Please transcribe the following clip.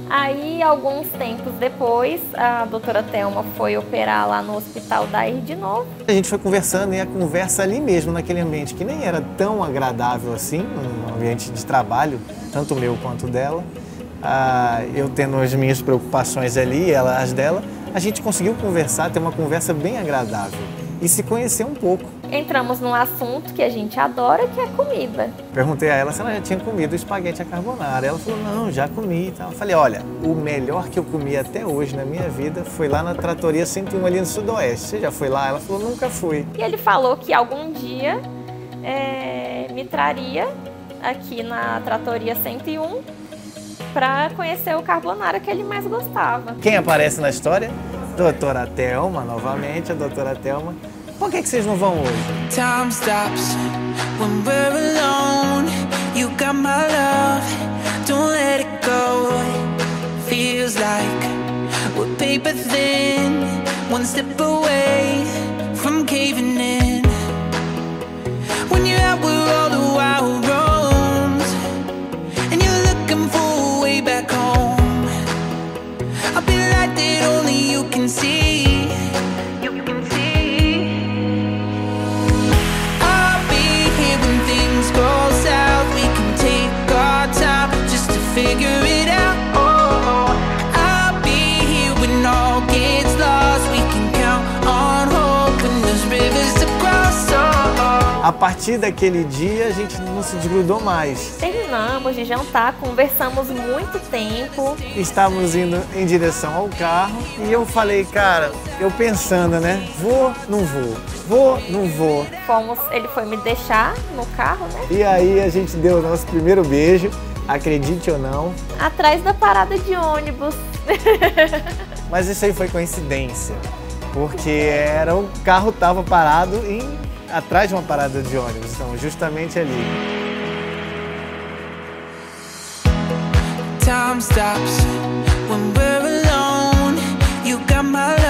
Aí, alguns tempos depois, a doutora Thelma foi operar lá no Hospital Dair de novo. A gente foi conversando e a conversa ali mesmo, naquele ambiente que nem era tão agradável assim, um ambiente de trabalho, tanto o meu quanto o dela. Eu tendo as minhas preocupações ali, ela as dela, a gente conseguiu conversar, ter uma conversa bem agradável e se conhecer um pouco. Entramos num assunto que a gente adora, que é comida. Perguntei a ela se ela já tinha comido espaguete à carbonara. Ela falou, não, já comi e tal. Eu falei, olha, o melhor que eu comi até hoje na minha vida foi lá na Tratoria 101 ali no Sudoeste. Você já foi lá? Ela falou, nunca fui. E ele falou que algum dia me traria aqui na Tratoria 101 para conhecer o carbonara que ele mais gostava. Quem aparece na história? Doutora Thelma, novamente, a doutora Thelma. Por que vocês não vão hoje? Time stops when we're alone. You got my love, don't let it go. Feels like we're paper thin, one step away from caving in. When you're out with all the wild roads and you're looking for a way back home, I'll be the light that only you can see. Figure it out. I'll be here when all gets lost. We can count on hope when there's rivers to cross. A partir daquele dia a gente não se desgrudou mais. Terminamos de jantar, conversamos muito tempo. Estávamos indo em direção ao carro e eu falei, cara, eu pensando, né? Vou, não vou. Vou, não vou. Ele foi me deixar no carro, né? E aí a gente deu o nosso primeiro beijo. Acredite ou não. Atrás da parada de ônibus. Mas isso aí foi coincidência, porque o carro estava parado atrás de uma parada de ônibus, então justamente ali. Time stops when we're alone. You got my love.